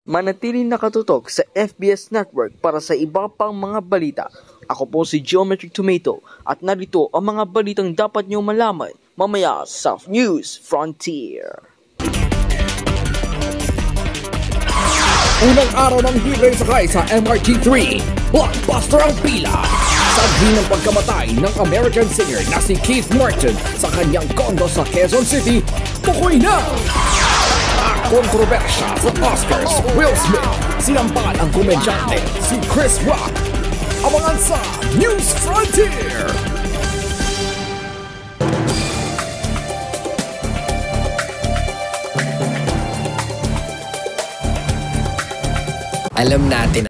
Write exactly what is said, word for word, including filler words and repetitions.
Manatiling nakatutok sa F B S Network para sa iba pang mga balita. Ako po si Geometric Tomato at narito ang mga balitang dapat niyong malaman mamaya sa News Frontier. Unang araw ng libreng sakay sa M R T three, blockbuster ang pila. Sabi ng pagkamatay ng American singer na si Keith Martin sa kanyang kondo sa Quezon City, tukoy na! Kontrobersya sa Oscars, Will Smith, sinampal ang komedyante si Chris Rock. Abangan sa News Frontier! Alam natin